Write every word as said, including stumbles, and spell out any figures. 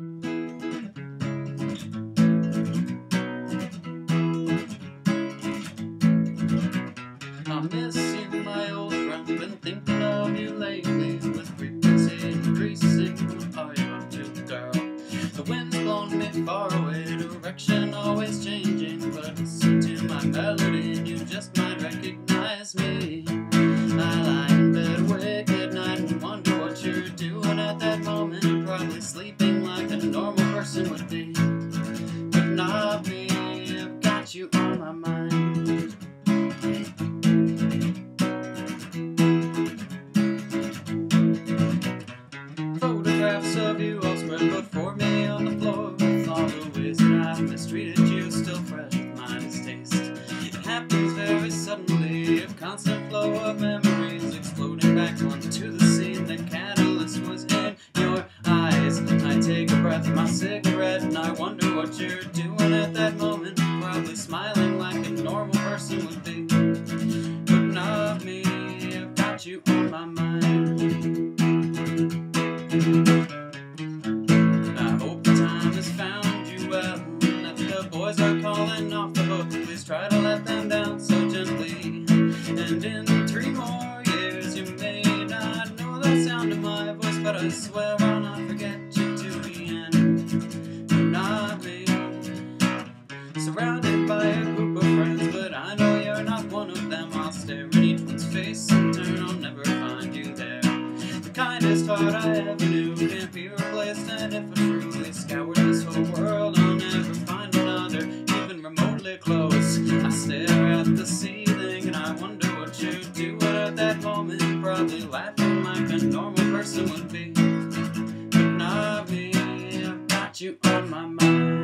I miss you, my old friend. Been thinking of you lately, with frequency increasing. What are you up to, girl? The wind's blown me far away, direction always changing. But listen to my melody and you just might recognize me. I lie in bed awake at night and wonder what you're doing at that moment. Probably sleeping like a normal person would be, but not me. I've got you on my mind. Photographs of you all spread before me on the floor, with all the ways that I've mistreated you, still fresh with mind's taste. It happens very suddenly, a constant flow of memories exploding back onto the scene. The catalyst was in your eyes. I take a breath of my cigarette and I wonder what you're doing at that moment. Probably smiling like a normal person would be, but not me. I've got you on my mind. I hope the time has found you well, and that the boys are calling off the hook. Please try to let them down so gently. And in three more years you may not know the sound of my voice, but I swear I'll not forget you to the end. But not me. Surrounded by a group of friends, but I know you're not one of them. I'll stare in each one's face and turn, I'll never find you there. The kindest heart I ever knew can't be replaced, and if I truly scoured this whole world, I'll never find another even remotely close. I stare at the ceiling and I wonder what you're doing at that moment. Probably laughing like a normal person would be, but not me. I've got you on my mind.